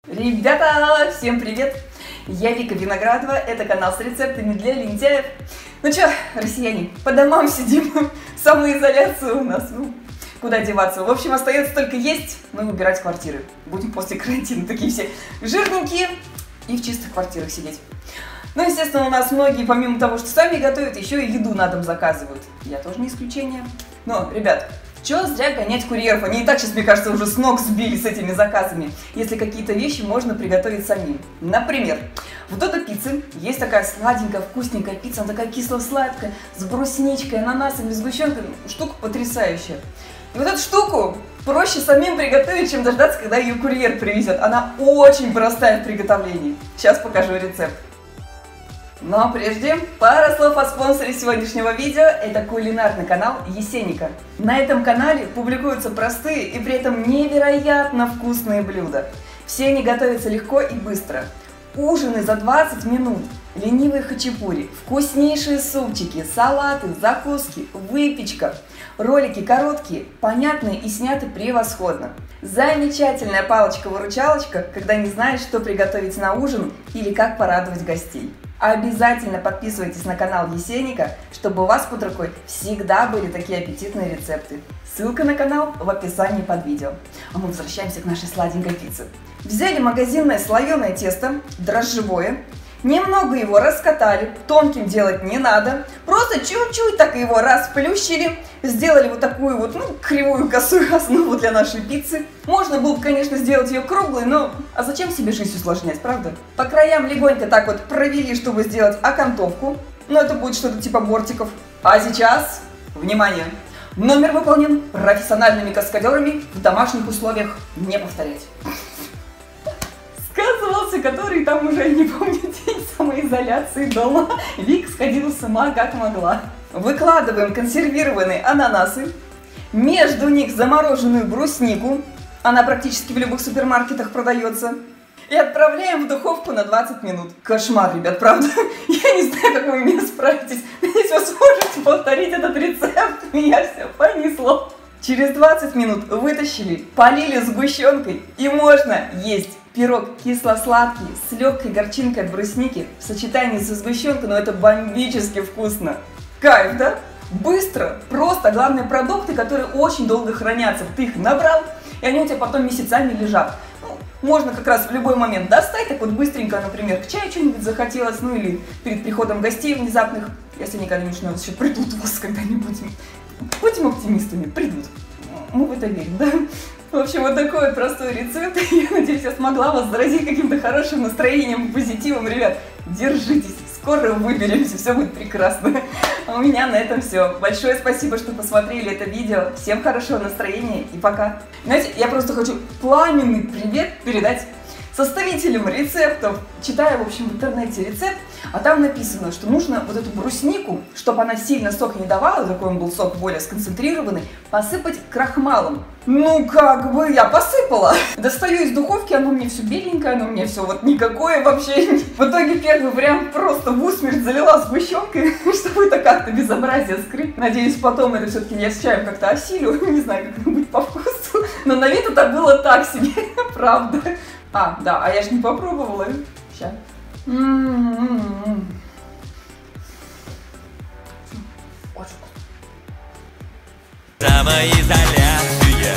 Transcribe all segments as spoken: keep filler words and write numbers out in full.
Ребята, всем привет! Я Вика Виноградова, это канал с рецептами для лентяев. Ну чё, россияне, по домам сидим, самоизоляция у нас, ну, куда деваться. В общем, остается только есть, ну и убирать квартиры. Будем после карантина такие все жирненькие и в чистых квартирах сидеть. Ну, естественно, у нас многие, помимо того, что сами готовят, еще и еду на дом заказывают. Я тоже не исключение. Но, ребят, чё зря гонять курьеров? Они и так сейчас, мне кажется, уже с ног сбили с этими заказами. Если какие-то вещи можно приготовить самим. Например, в Додо пицце есть такая сладенькая, вкусненькая пицца. Она такая кисло-сладкая, с брусничкой, ананасами, сгущенкой. Штука потрясающая. И вот эту штуку проще самим приготовить, чем дождаться, когда ее курьер привезет. Она очень простая в приготовлении. Сейчас покажу рецепт. Но прежде, пара слов о спонсоре сегодняшнего видео. Это кулинарный канал Есеника. На этом канале публикуются простые и при этом невероятно вкусные блюда. Все они готовятся легко и быстро. Ужины за двадцать минут, ленивые хачапури, вкуснейшие супчики, салаты, закуски, выпечка. Ролики короткие, понятные и сняты превосходно. Замечательная палочка-выручалочка, когда не знаешь, что приготовить на ужин или как порадовать гостей. Обязательно подписывайтесь на канал Есеника, чтобы у вас под рукой всегда были такие аппетитные рецепты. Ссылка на канал в описании под видео. А мы возвращаемся к нашей сладенькой пицце. Взяли магазинное слоеное тесто, дрожжевое, немного его раскатали, тонким делать не надо, просто чуть-чуть так его расплющили, сделали вот такую вот, ну, кривую косую основу для нашей пиццы. Можно было бы, конечно, сделать ее круглой, но а зачем себе жизнь усложнять, правда? По краям легонько так вот провели, чтобы сделать окантовку, но это будет что-то типа бортиков. А сейчас, внимание, номер выполнен профессиональными каскадерами, в домашних условиях не повторять. Сказывался, который там уже, не помню, день самоизоляции дома. Вик сходила сама как могла. Выкладываем консервированные ананасы, между них замороженную бруснику, она практически в любых супермаркетах продается, и отправляем в духовку на двадцать минут. Кошмар, ребят, правда? Я не знаю, как вы у меня справитесь. Если вы сможете повторить этот рецепт, меня все понесло. Через двадцать минут вытащили, полили сгущенкой, и можно есть. Пирог кисло-сладкий, с легкой горчинкой от брусники, в сочетании со сгущенкой, но это бомбически вкусно. Кайф, да? Быстро, просто, главное, продукты, которые очень долго хранятся. Ты их набрал, и они у тебя потом месяцами лежат. Ну, можно как раз в любой момент достать, так вот быстренько, например, к чаю что-нибудь захотелось, ну или перед приходом гостей внезапных, если они когда-нибудь у нас еще придут у вас когда-нибудь. Будем оптимистами, придут. Мы в это верим, да? В общем, вот такой вот простой рецепт. Я надеюсь, я смогла вас заразить каким-то хорошим настроением, позитивом. Ребят, держитесь, скоро выберемся, все будет прекрасно. А у меня на этом все. Большое спасибо, что посмотрели это видео. Всем хорошего настроения и пока. Знаете, я просто хочу пламенный привет передать составителям рецептов. Читаю, в общем, в интернете рецепт, а там написано, что нужно вот эту бруснику, чтобы она сильно сок не давала, такой он был сок более сконцентрированный, посыпать крахмалом. Ну, как бы я посыпала. Достаю из духовки, оно мне все беленькое, оно мне все вот никакое вообще. В итоге первый вариант просто в усмерть залила сгущенкой, чтобы это как-то безобразие скрыть. Надеюсь, потом это все-таки я с чаем как-то осилю. Не знаю, как это будет по вкусу. Но на вид это было так себе, правда. А, да, а я же не попробовала. Сейчас. М-м-м-м. Очень вкусно. Самоизоляция,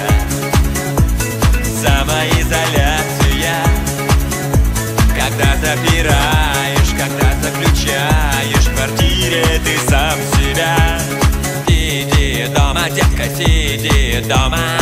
самоизоляция. Когда запираешь, когда заключаешь в квартире ты сам себя. Сиди дома, детка, сиди дома.